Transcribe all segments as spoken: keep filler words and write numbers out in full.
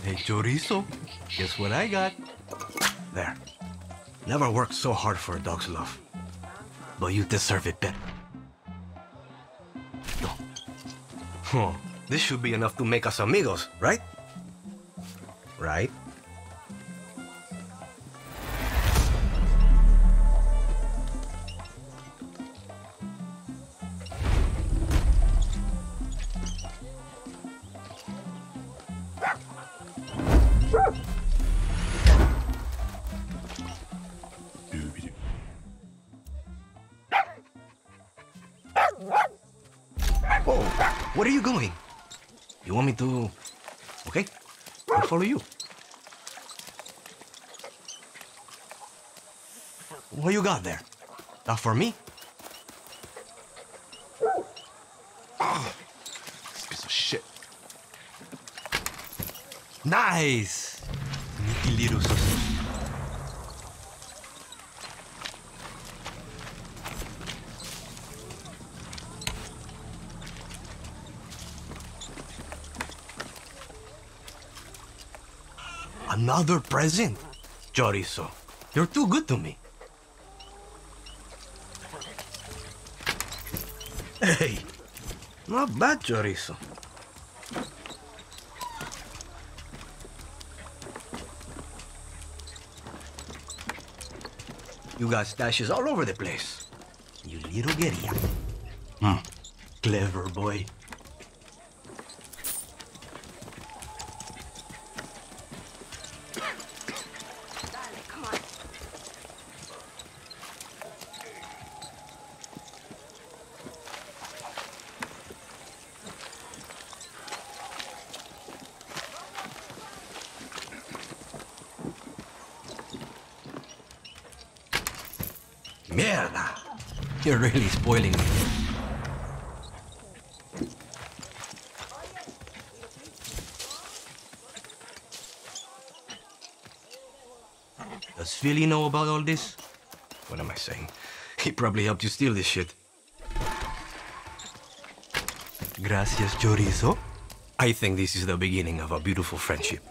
Hey, chorizo, guess what I got? There. Never worked so hard for a dog's love. But you deserve it better. No. Oh, this should be enough to make us amigos, right? Right? Oh, where are you going? You want me to... Okay, I'll follow you. What you got there? Not for me? Oh, this piece of shit. Nice! Sneaky little sausage. Another present? Chorizo, you're too good to me. Hey, not bad, Chorizo. You got stashes all over the place. You little guerrilla. Hmm, clever boy. Mierda! You're really spoiling me. Does Philly know about all this? What am I saying? He probably helped you steal this shit. Gracias, chorizo. I think this is the beginning of a beautiful friendship.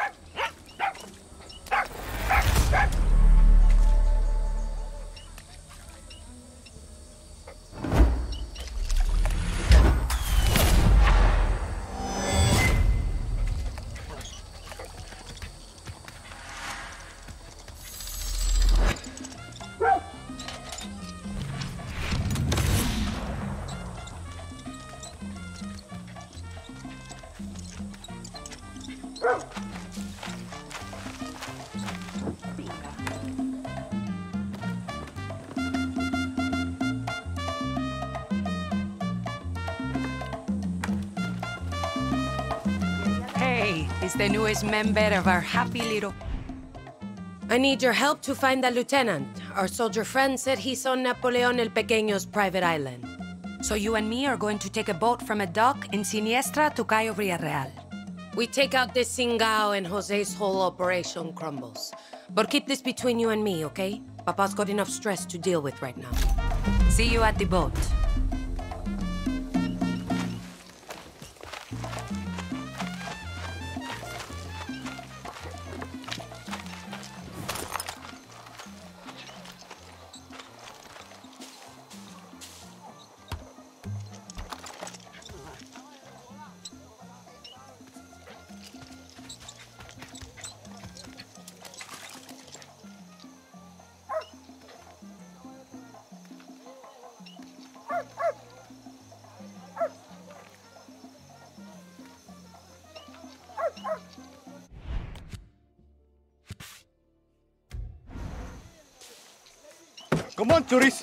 Is the newest member of our happy little... I need your help to find the lieutenant. Our soldier friend said he's on Napoleon el Pequeño's private island. So you and me are going to take a boat from a dock in Siniestra to Cayo Villarreal. We take out this Singao and Jose's whole operation crumbles. But keep this between you and me, okay? Papa's got enough stress to deal with right now. See you at the boat. Come on, tourists.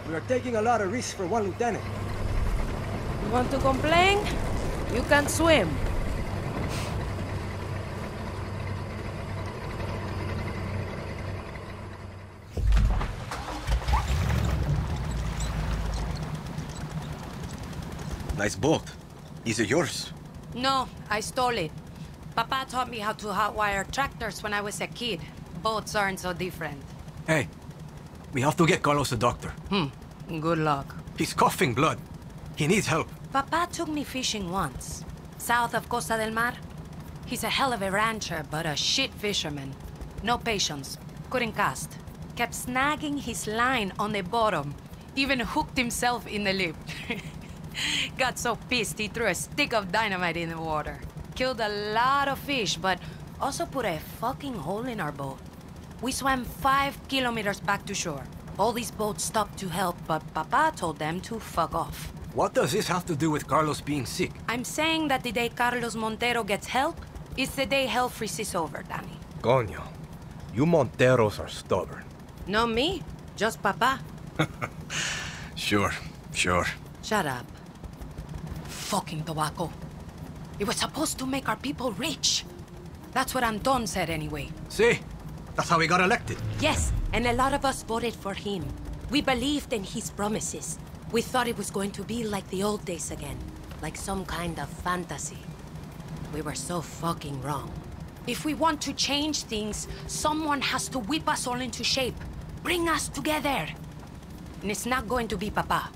We are taking a lot of risks for one lieutenant. You want to complain? You can't swim. Nice boat. Is it yours? No, I stole it. Papa taught me how to hotwire tractors when I was a kid. Boats aren't so different. Hey, we have to get Carlos a doctor. Hmm, good luck. He's coughing blood. He needs help. Papa took me fishing once, south of Costa del Mar. He's a hell of a rancher, but a shit fisherman. No patience, couldn't cast. Kept snagging his line on the bottom. Even hooked himself in the lip. Got so pissed he threw a stick of dynamite in the water. Killed a lot of fish, but also put a fucking hole in our boat. We swam five kilometers back to shore. All these boats stopped to help, but Papa told them to fuck off. What does this have to do with Carlos being sick? I'm saying that the day Carlos Montero gets help is the day hell freezes over, Danny. Coño, you Monteros are stubborn. No me, just Papa. Sure, sure. Shut up. Fucking tobacco. It was supposed to make our people rich. That's what Anton said anyway. See? That's how he got elected. Yes, and a lot of us voted for him. We believed in his promises. We thought it was going to be like the old days again. Like some kind of fantasy. We were so fucking wrong. If we want to change things, someone has to whip us all into shape. Bring us together. And it's not going to be Papa.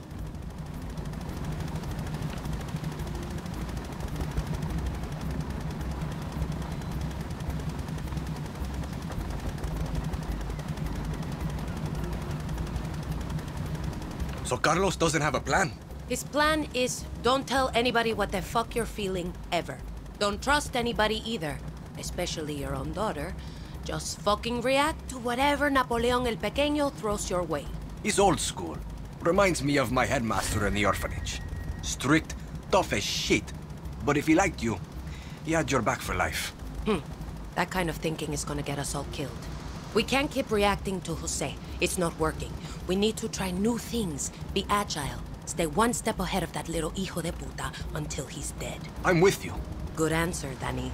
So Carlos doesn't have a plan? His plan is don't tell anybody what the fuck you're feeling, ever. Don't trust anybody either, especially your own daughter. Just fucking react to whatever Napoleon el Pequeño throws your way. He's old school. Reminds me of my headmaster in the orphanage. Strict, tough as shit. But if he liked you, he had your back for life. Hmm. That kind of thinking is gonna get us all killed. We can't keep reacting to Jose. It's not working. We need to try new things, be agile, stay one step ahead of that little hijo de puta until he's dead. I'm with you. Good answer, Danny.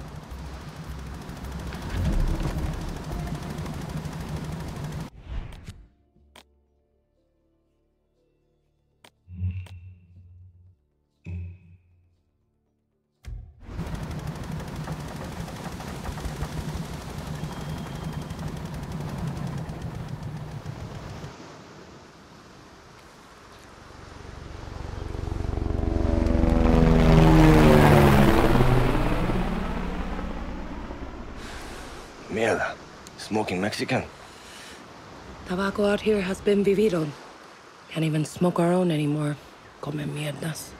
Mierda. Smoking Mexican? Tobacco out here has been vivido. Can't even smoke our own anymore. Come mierdas.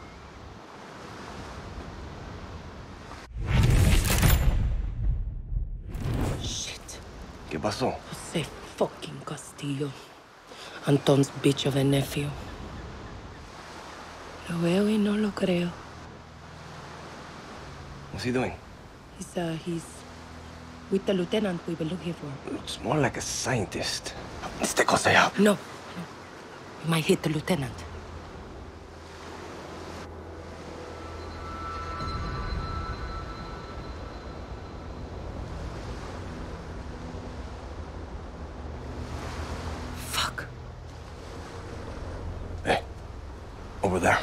Shit. ¿Qué pasó? Jose fucking Castillo. Anton's bitch of a nephew. Lo veo y no lo creo. What's he doing? He's, uh, he's with the lieutenant we were looking for. Looks more like a scientist. Este cosa ya. No, no. We might hit the lieutenant. Fuck. Hey, over there.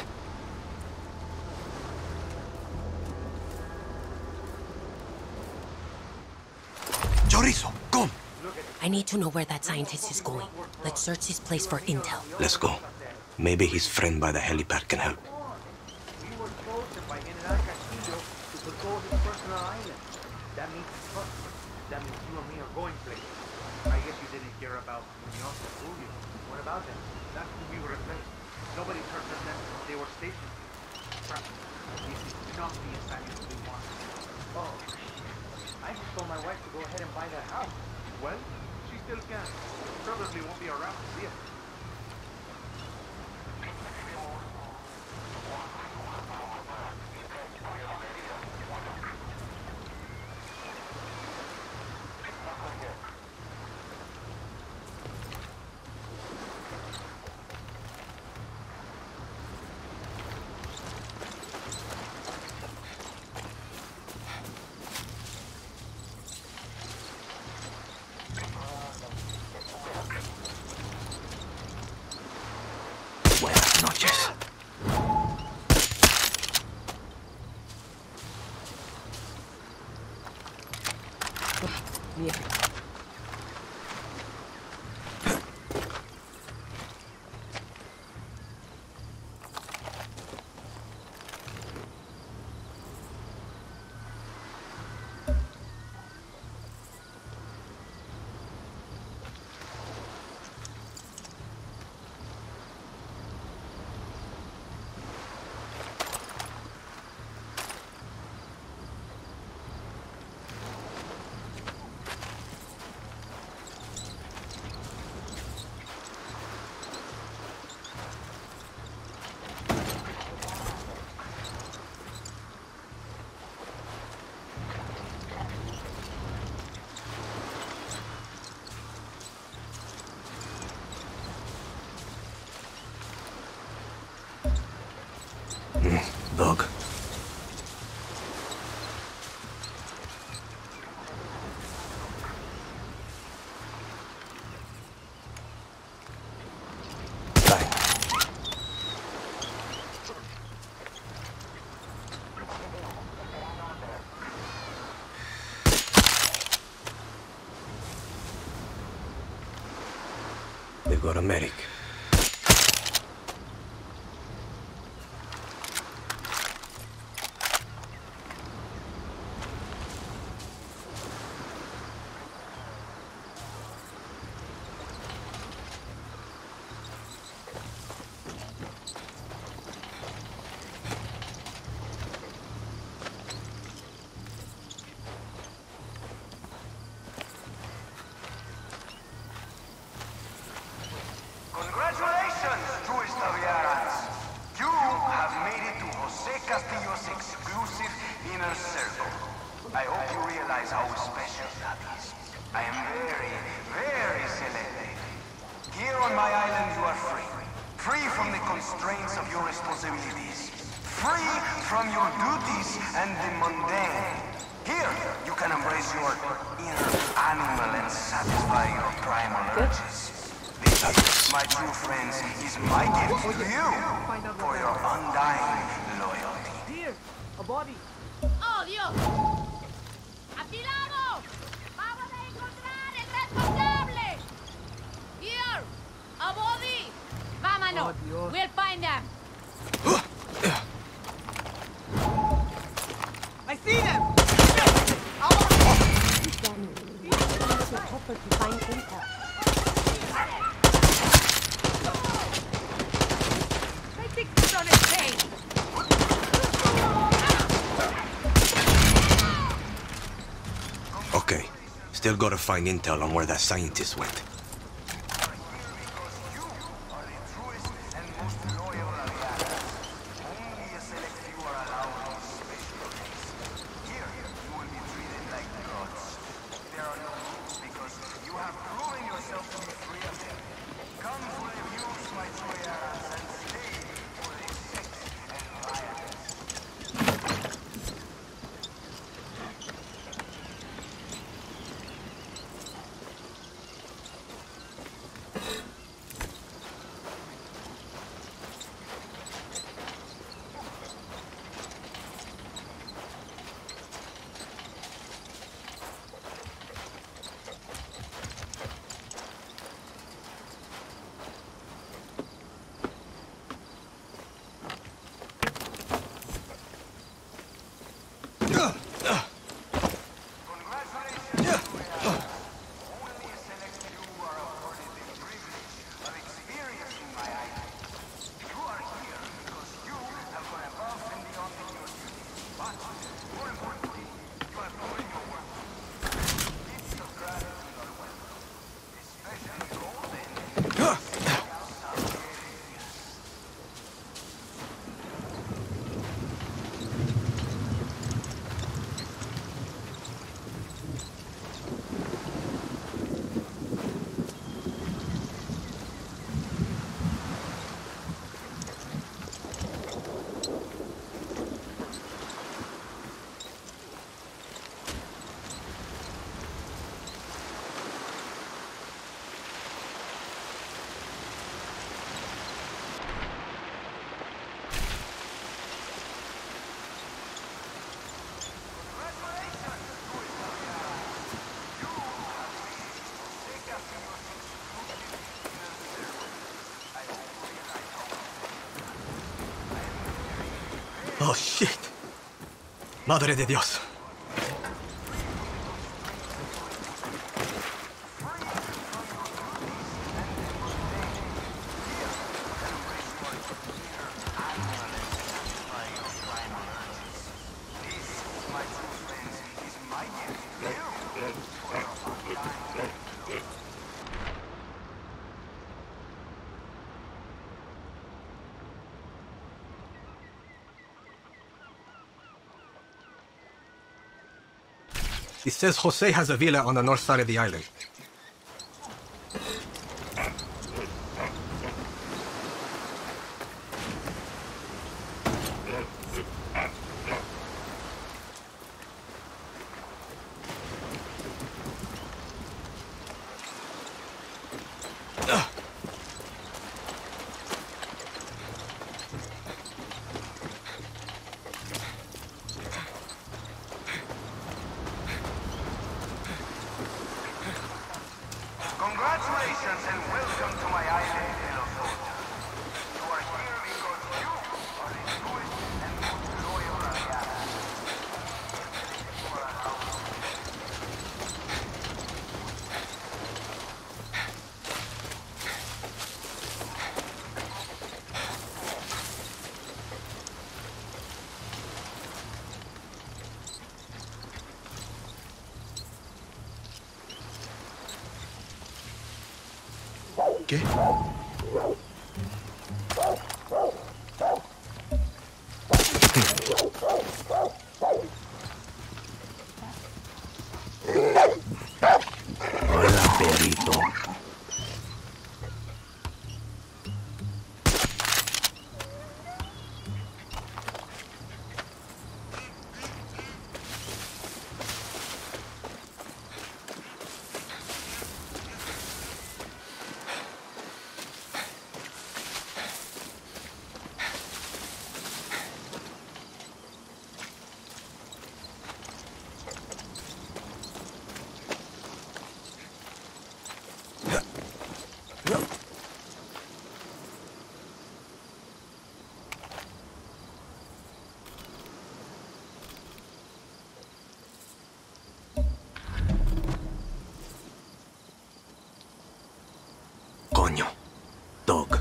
Chorizo, come! I need to know where that scientist is going. Let's search his place for intel. Let's go. Maybe his friend by the helipad can help. We were chosen by Antón Castillo to control his personal island. That means trust. That means you and me are going places. I guess you didn't hear about Muñoz and Julio. What about them? That's who we were replaced. Nobody turned them in. They were stationed. Trust me. This is not the assignment we want. Oh, I just told my wife to go ahead and buy that house. Well, she still can. Probably won't be around to see it. dog. They've got a medic. Congratulations, truest of Yarans. You have made it to Jose Castillo's exclusive inner circle. I hope you realize how special that is. I am very, very selective. Here on my island you are free. Free from the constraints of your responsibilities. Free from your duties and the mundane. Here, you can embrace your inner animal and satisfy your primal urges. This, my true friends, is my gift to you for your undying loyalty. Here, a body. ¡Oh, Dios! ¡Afilado! ¡Vamos a encontrar el responsable! Here! ¡A body! ¡Vámonos! Oh, Dios. We'll find them! I see them! I think he's on his page! Okay, still gotta find intel on where that scientist went. Oh, shit. Madre de Dios. It says Jose has a villa on the north side of the island. Congratulations and welcome to my island, fellow soldier. You are here because you are the truest and most loyal of Yara. You are allowed. ¿Qué? Hola, perrito. Coño. Dog.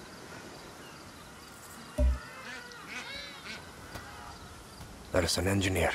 That is an engineer.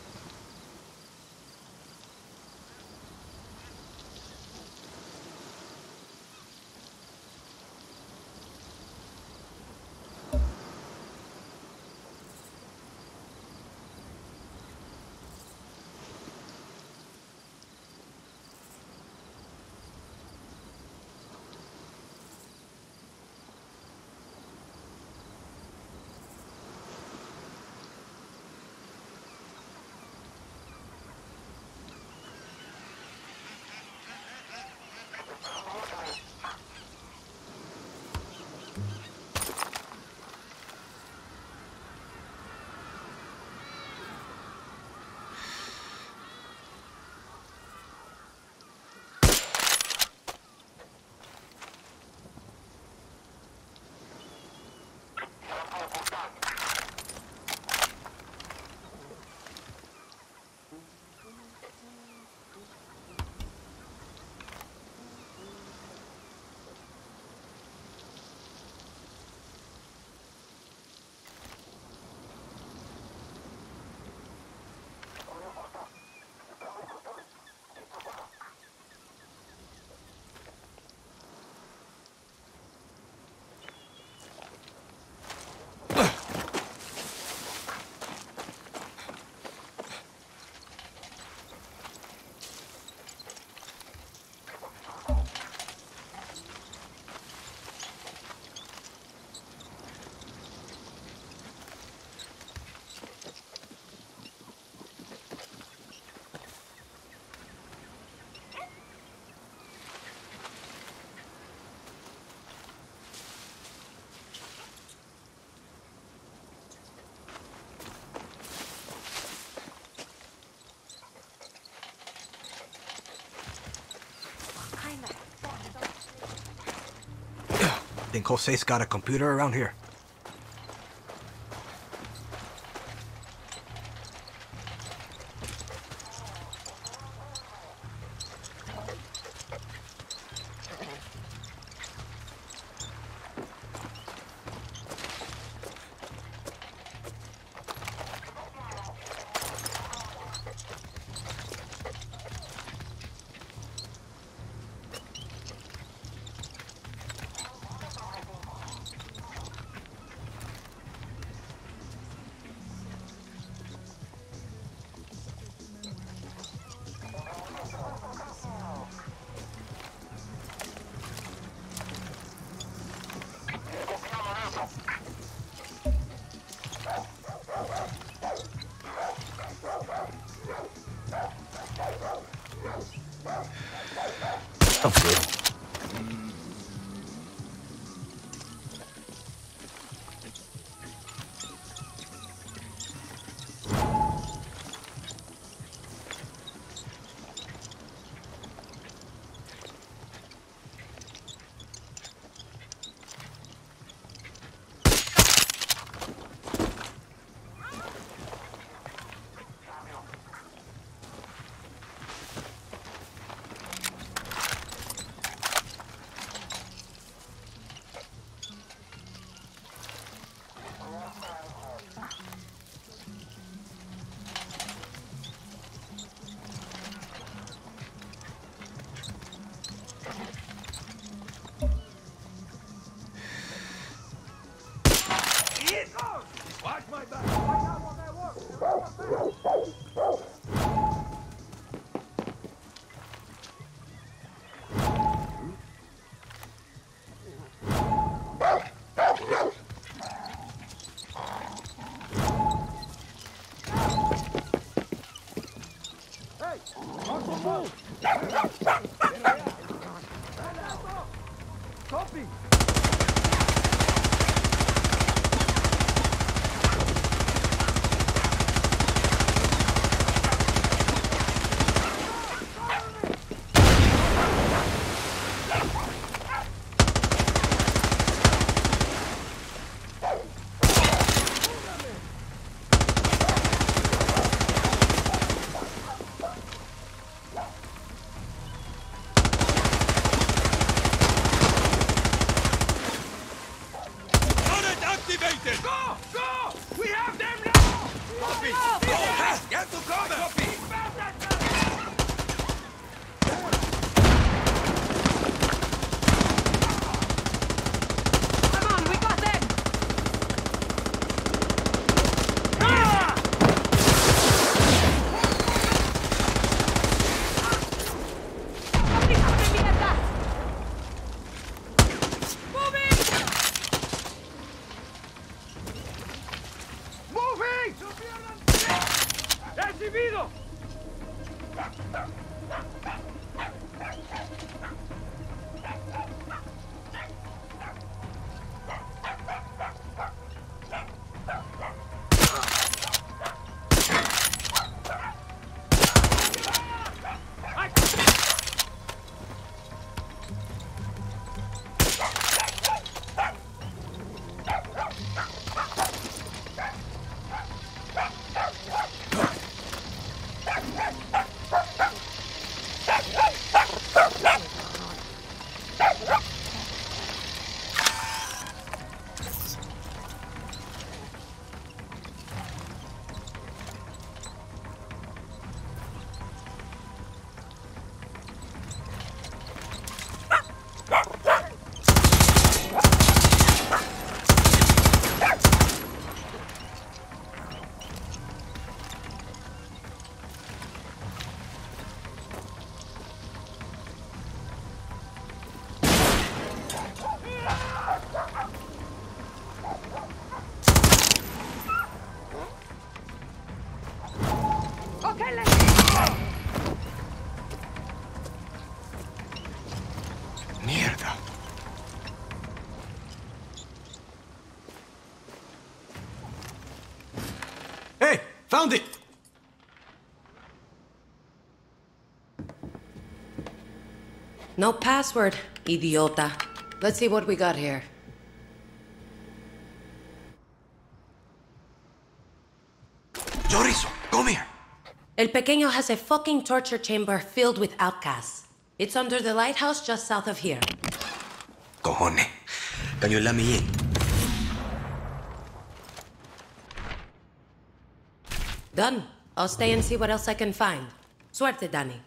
Think Jose's got a computer around here? Okay. Copy! Go! Go! We have them now! Copy! Go! Get to cover! Copy! Come on, we got them! Ah! ¡Aplícame mierda! ¡Moving! ¡Moving! ¡Recibido! Okay, let's go! Mierda. Hey, found it! No password, idiota. Let's see what we got here. Chorizo, come here. El Pequeño has a fucking torture chamber filled with outcasts. It's under the lighthouse just south of here. Cojones. Can you let me in? Done. I'll stay and see what else I can find. Suerte, Danny.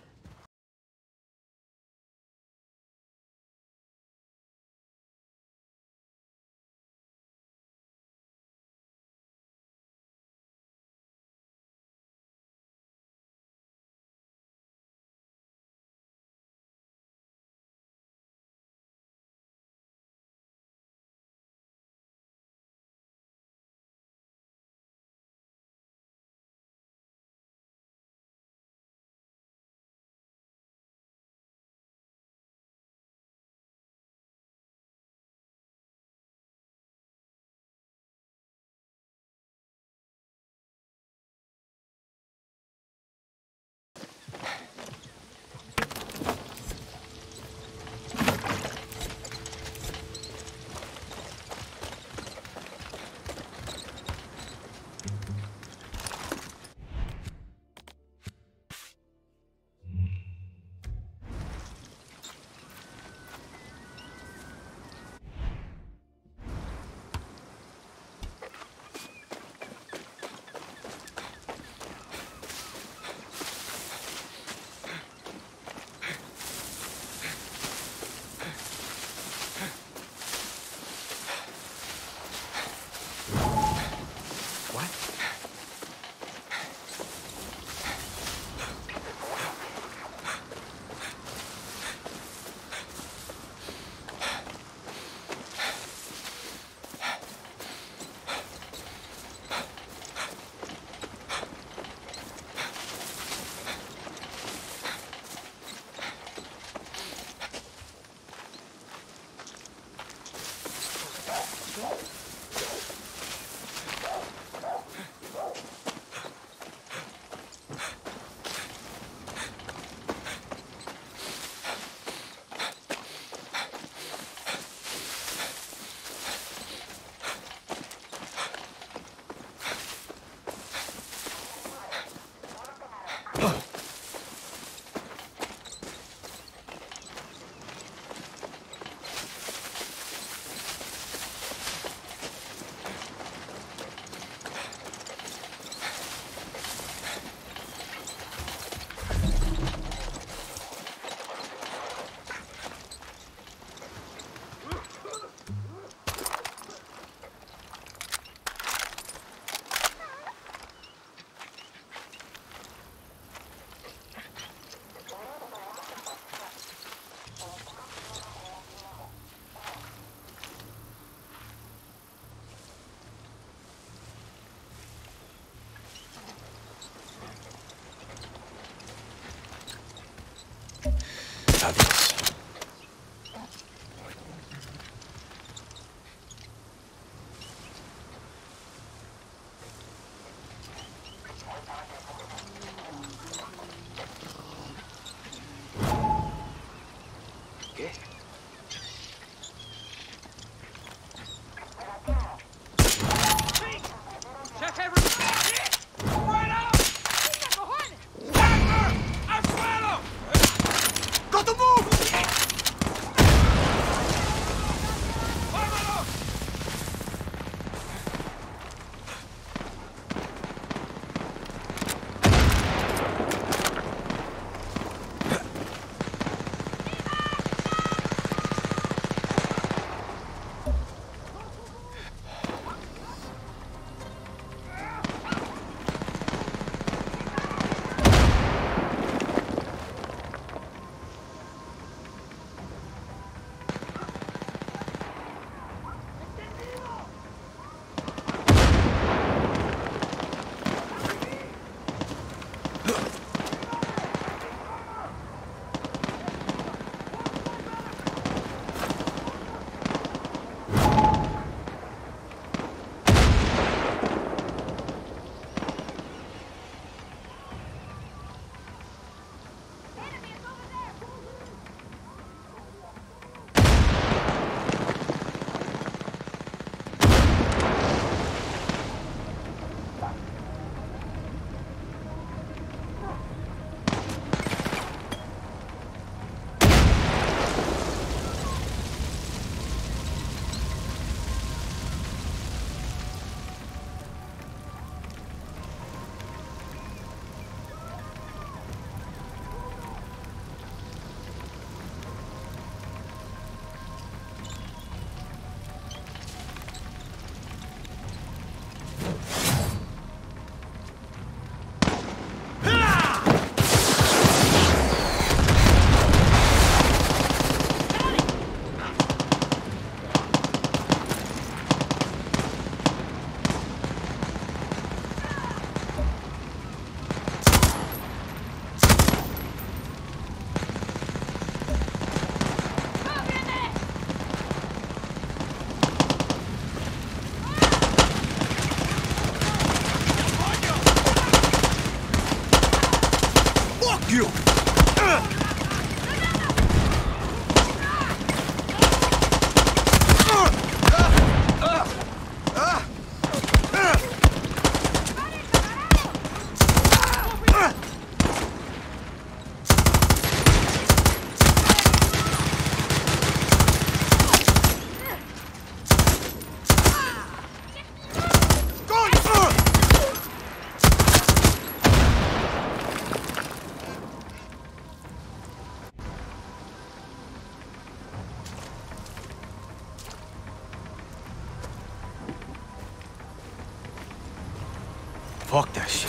Fuck that shit.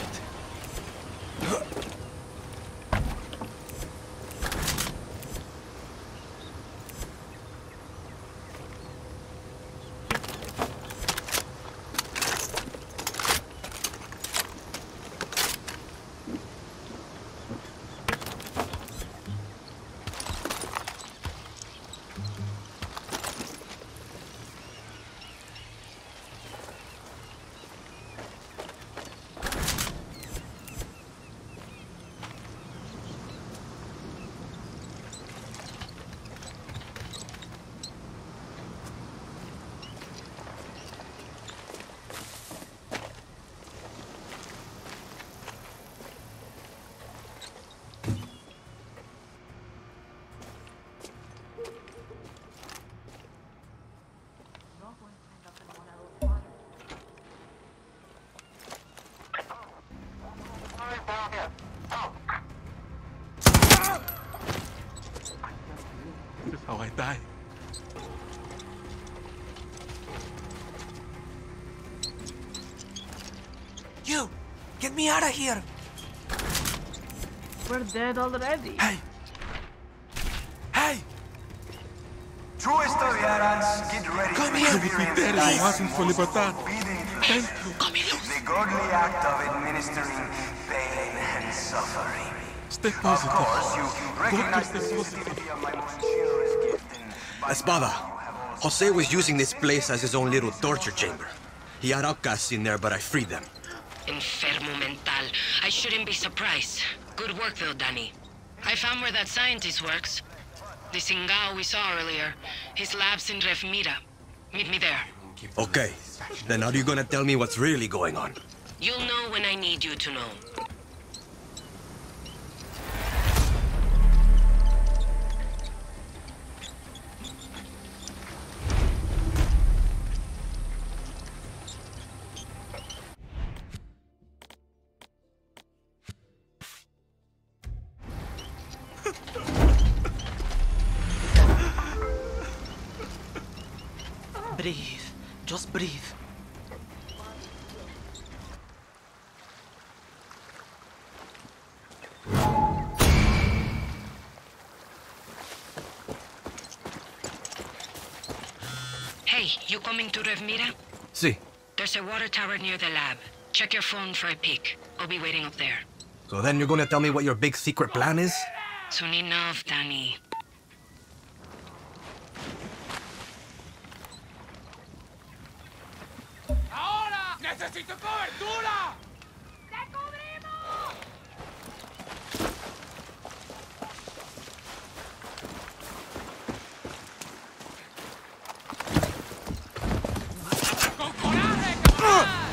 This is how I die. You! Get me out of here! We're dead already. Hey! Hey! True estudiarans, get ready Come to here. experience Dead if it life's wasn't for most libertad. forbidden Thank pleasure. you. The godly act of administering pain and suffering. Stay Of positive. course, you recognize stay the positive. sensitivity of my most generous gift, and by Espada, now you have also- Jose was using this place as his own little torture chamber. He had outcasts in there, but I freed them. Enfermo mental. I shouldn't be surprised. Good work, though, Danny. I found where that scientist works. The Singao we saw earlier. His lab's in Rev Mira. Meet me there. Okay, then how are you gonna tell me what's really going on? You'll know when I need you to know. Breathe. Just breathe. Hey, you coming to Rev Mira? See, There's a water tower near the lab. Check your phone for a peek. I'll be waiting up there. so then you're gonna tell me what your big secret plan is? Soon enough, Danny. ¡Ahora! ¡Necesito cobertura! ¡Te cubrimos! ¡Con coraje, cabrón!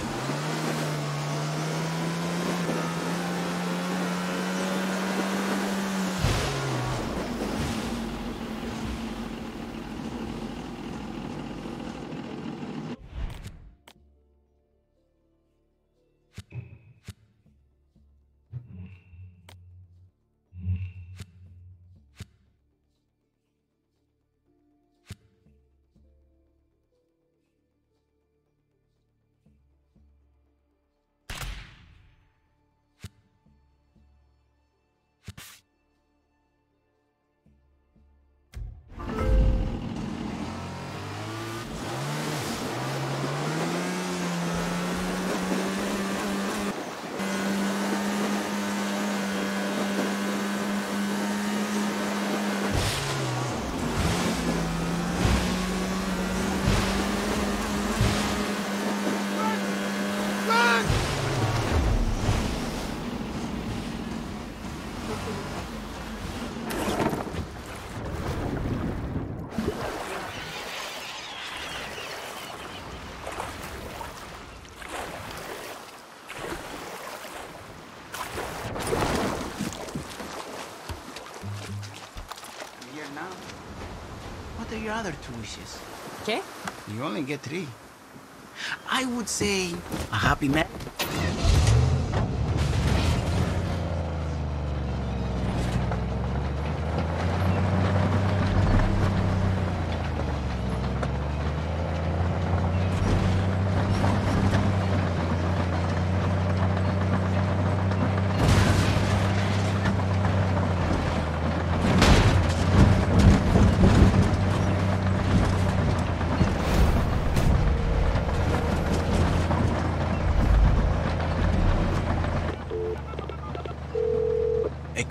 Here now. What are your other two wishes? ¿Qué? You only get three. I would say a happy man.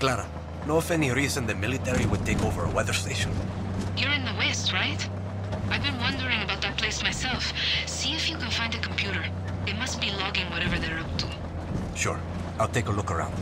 Clara, know of any reason the military would take over a weather station? You're in the West, right? I've been wondering about that place myself. See if you can find a computer. They must be logging whatever they're up to. Sure. I'll take a look around.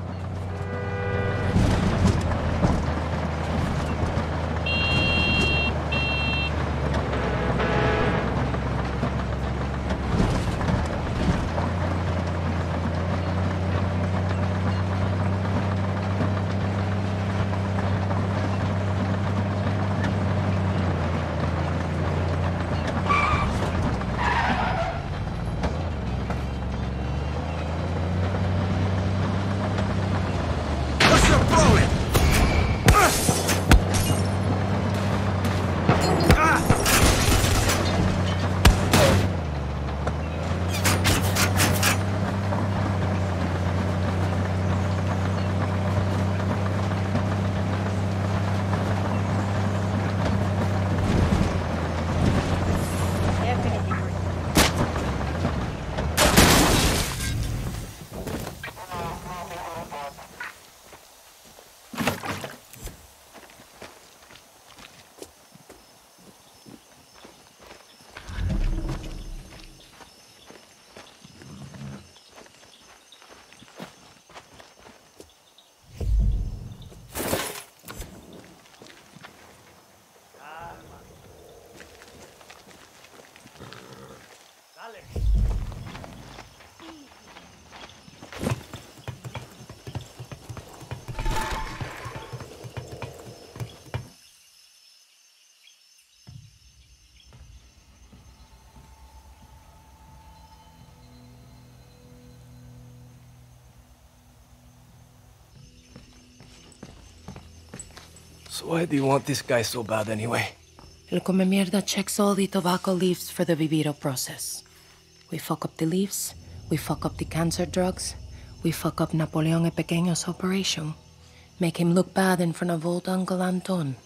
So why do you want this guy so bad anyway? El come mierda checks all the tobacco leaves for the viviro process. We fuck up the leaves, we fuck up the cancer drugs, we fuck up Napoleon el Pequeño's operation. Make him look bad in front of old Uncle Anton.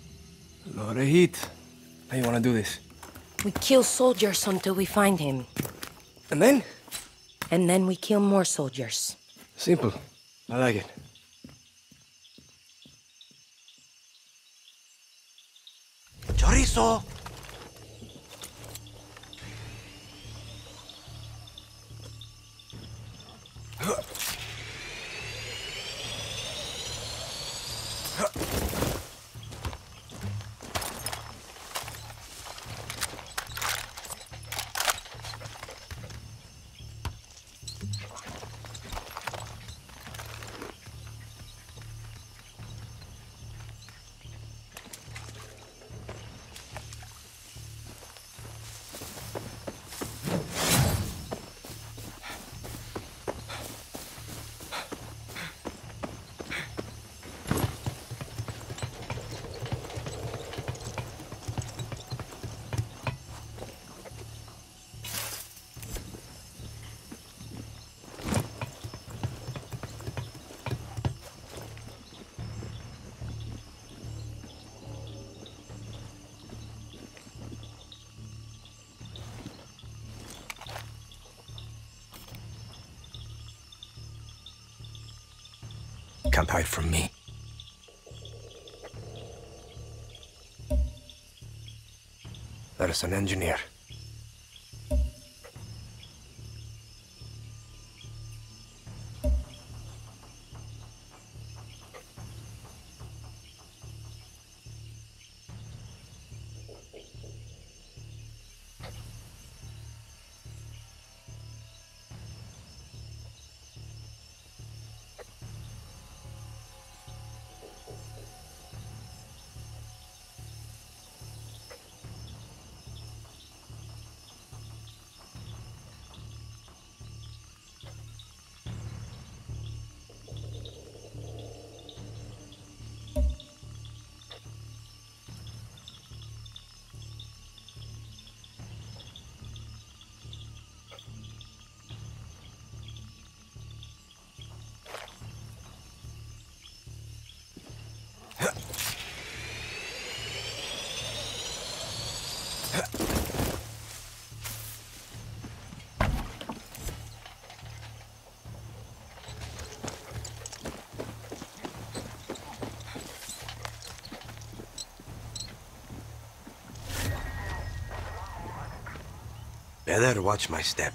Lot of heat. How you wanna do this? We kill soldiers until we find him. And then? And then we kill more soldiers. Simple. I like it. Chorizo! Can't hide from me. That is an engineer. Better watch my step.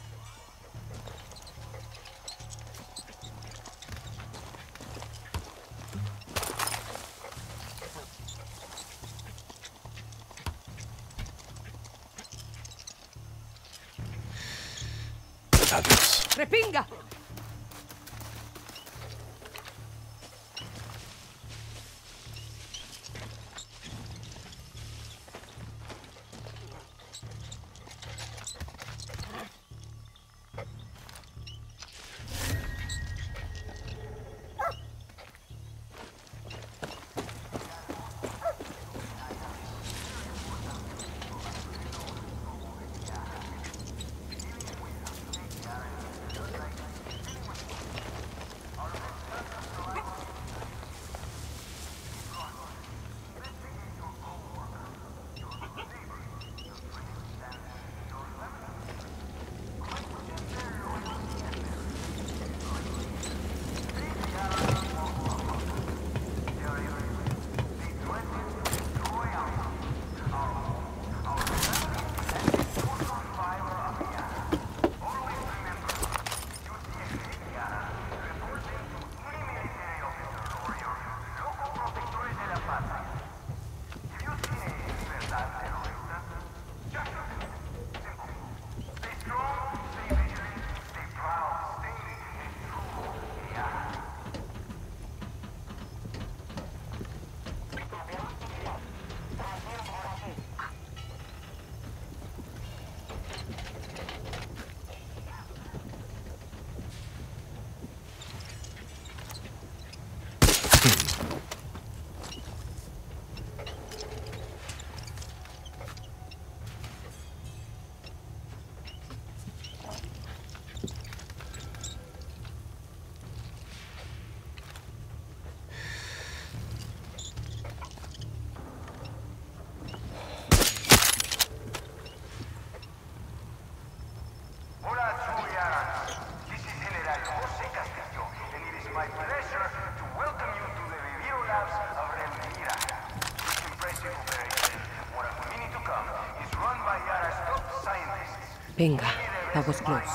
Adios. ¡Repinga! Venga, that was close.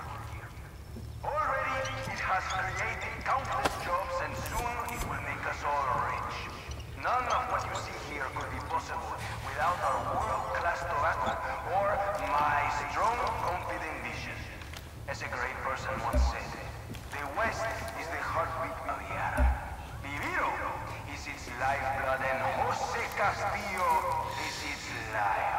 Already, it has created countless jobs and soon it will make us all rich. None of what you see here could be possible without our world-class tobacco or my strong, confident vision. As a great person once said, the West is the heartbeat of Yara. Viviro is its lifeblood and Jose Castillo is its life.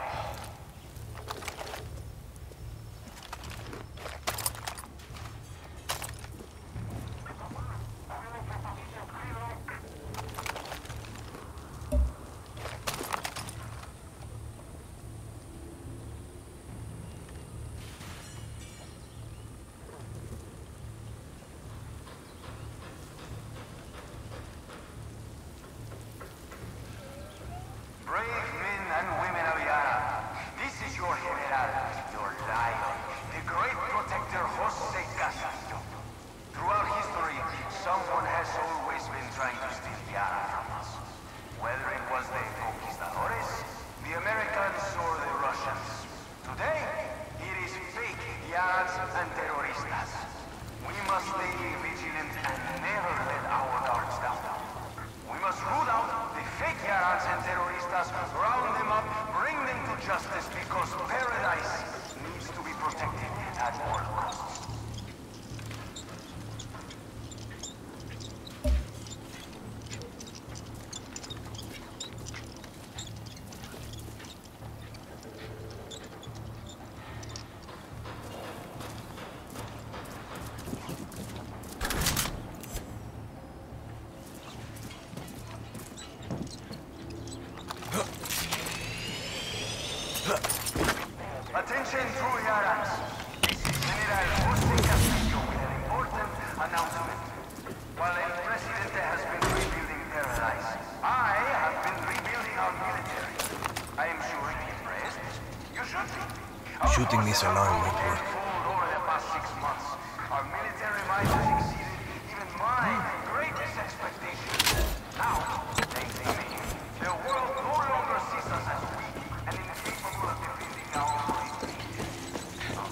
Brave men and women of Yara, this is your general, your lion, the great protector Jose Castillo. Throughout history, someone has always been trying to steal Yara from us. Whether it was the conquistadores, the Americans, or the Russians. Today, it is fake Yaras and terroristas. We must stay vigilant and never let our guards down. We must root out the fake Yaras and terroristas, round them up, bring them to justice, because paradise needs to be protected at all costs. Attention, true Yarans. This is General Jose Castillo with an important announcement. While El Presidente has been rebuilding paradise, I have been rebuilding our military. I am sure you're impressed. You should be. Shooting this alarm won't work. Over the past six months, our military might have exceeded even my greatest expectations. Now, thanks to me, the world no longer sees us as weak and incapable of defending our own.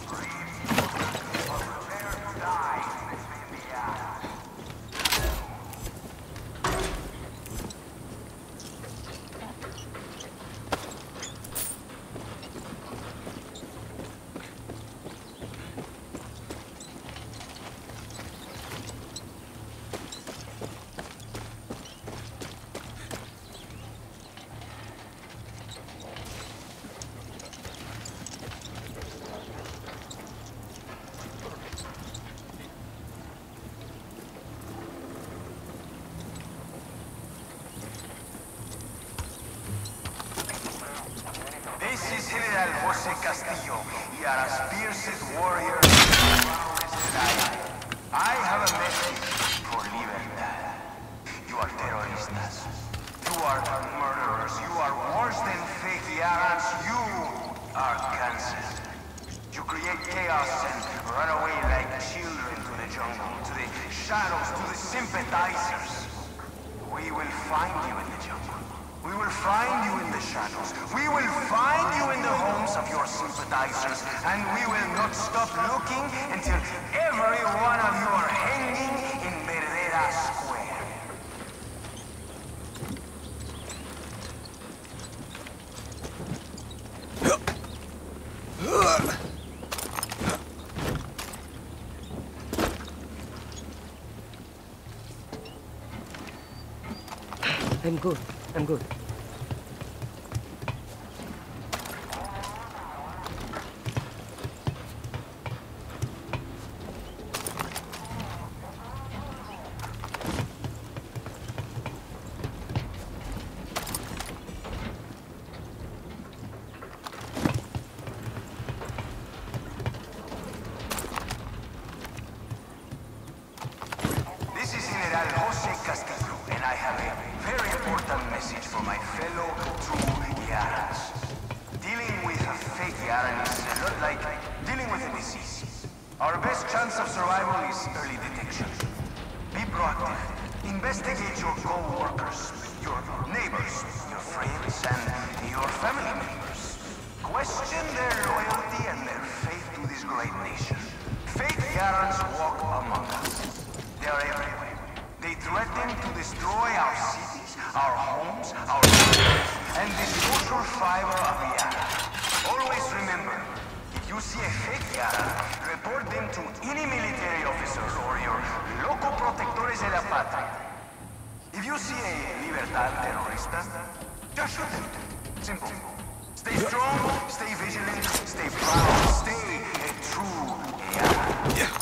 Jose Castillo, Yara's fiercest warrior, proudest lion. I have a message for Libertad. You are terroristas. You are murderers. You are worse than fake Yarans. You are cancer. You create chaos and run away like children to the jungle, to the shadows, to the sympathizers. We will find you in the jungle. We will find you in the shadows. We will find you in the homes of your sympathizers, and we will not stop looking until every one of you are hanging in Verdera Square. I'm good. I'm good. This is General Jose Castillo, and I have a very important message for my fellow true Yarans. Dealing with a fake Yaran is a lot like dealing with a disease. Our best chance of survival is early detection. Be proactive. Investigate your co-workers, your neighbors, your friends, and your family members. Question their loyalty and their faith to this great nation. Fake Yarans walk among us. They are everywhere. They threaten to destroy our cities, our homes, our lives, and the social fiber of Yara. Always remember, if you see a fake Yara, report them to any military officer or your local protectores de la patria. If you see a Libertad terrorista, just shoot them. Simple. Stay strong, stay vigilant, stay proud, stay a true Yara. Yeah.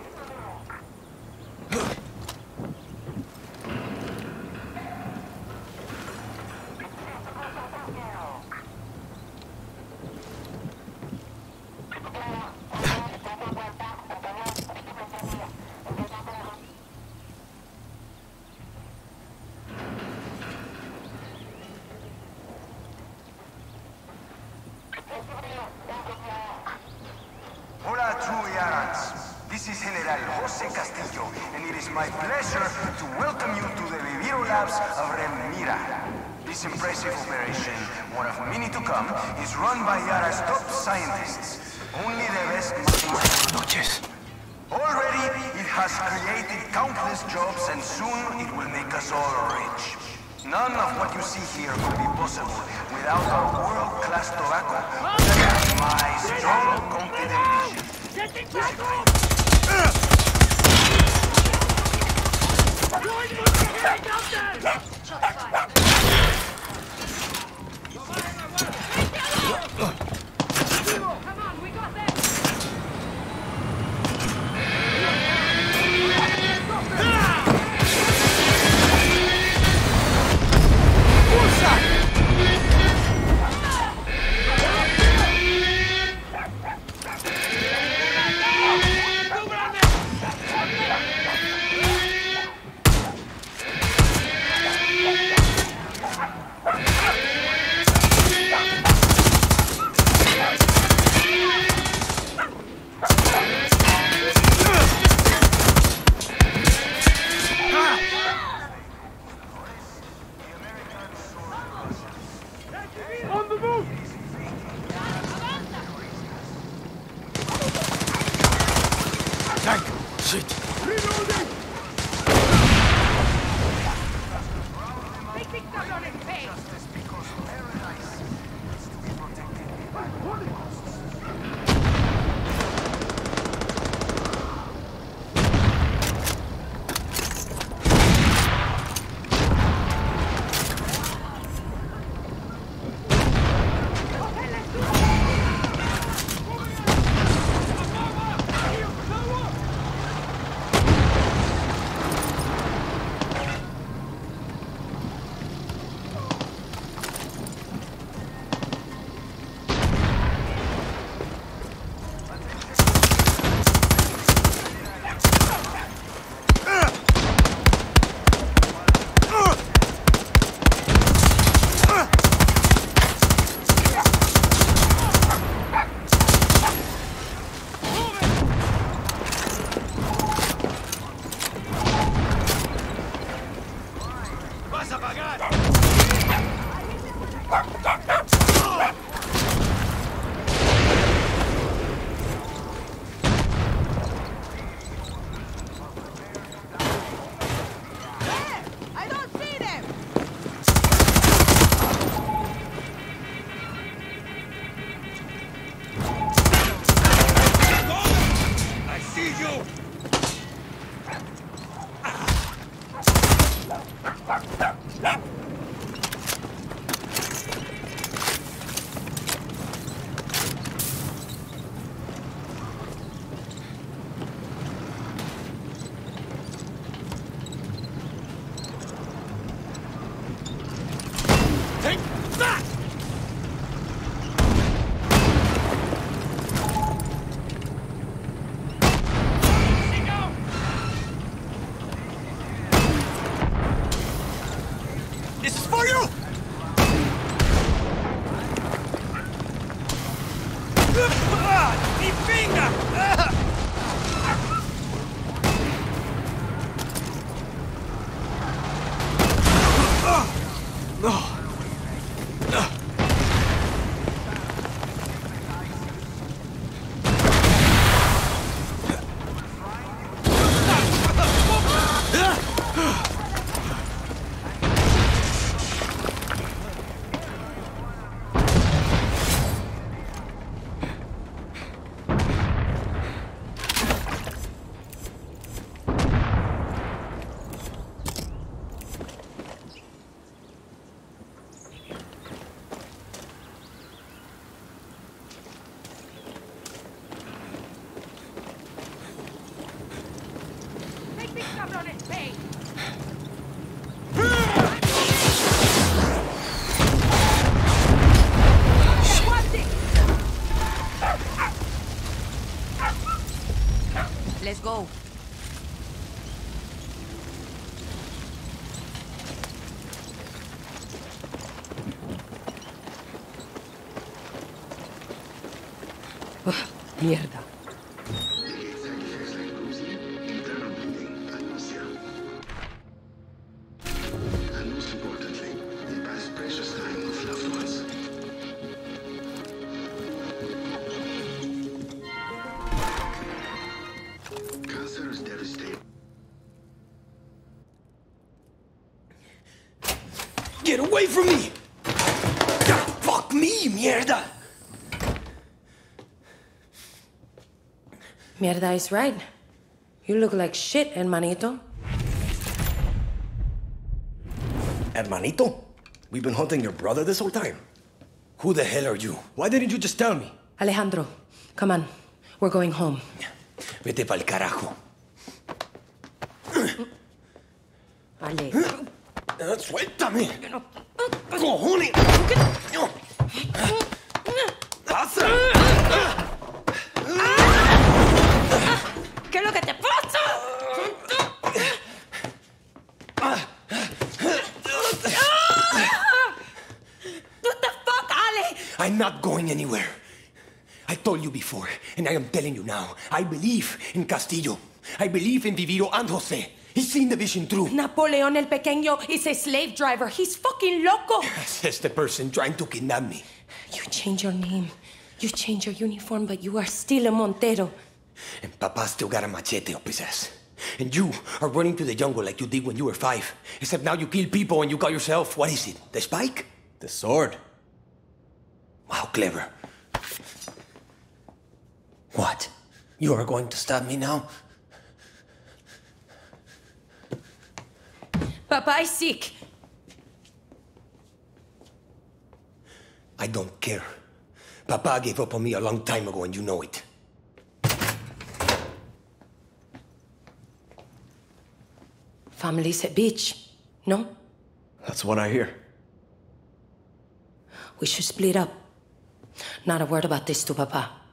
Hola, true Yarans. This is General Jose Castillo, and it is my pleasure to welcome you to the Viviro Labs of Remira. This impressive operation, one of many to come, is run by Yara's top scientists. Only the best minds. Already, it has created countless jobs, and soon it will make us all rich. None of what you see here would be possible without our world-class tobacco. That is my strong, confident vision. Come on, we got this! Mierda. Get away from me! God, fuck me, mierda! Mierda is right. You look like shit, hermanito. Hermanito? We've been hunting your brother this whole time. Who the hell are you? Why didn't you just tell me? Alejandro, come on. We're going home. Vete pa'l carajo. Ale. Uh, Suéltame. Cojones. Pasa. ¿Qué es lo que te pasa? What the fuck, Ale? I'm not going anywhere. I told you before, and I am telling you now. I believe in Castillo. I believe in Viviro and Jose. He's seen the vision through. Napoleon el Pequeño is a slave driver. He's fucking loco. Says the person trying to kidnap me. You change your name. You change your uniform, but you are still a Montero. And Papa still got a machete up his ass. And you are running to the jungle like you did when you were five. Except now you kill people and you call yourself, what is it, the Spike? The sword. Wow, clever. What? You are going to stab me now? Papa is sick. I don't care. Papa gave up on me a long time ago and you know it. Family's a bitch, no? That's what I hear. We should split up. Not a word about this to Papa.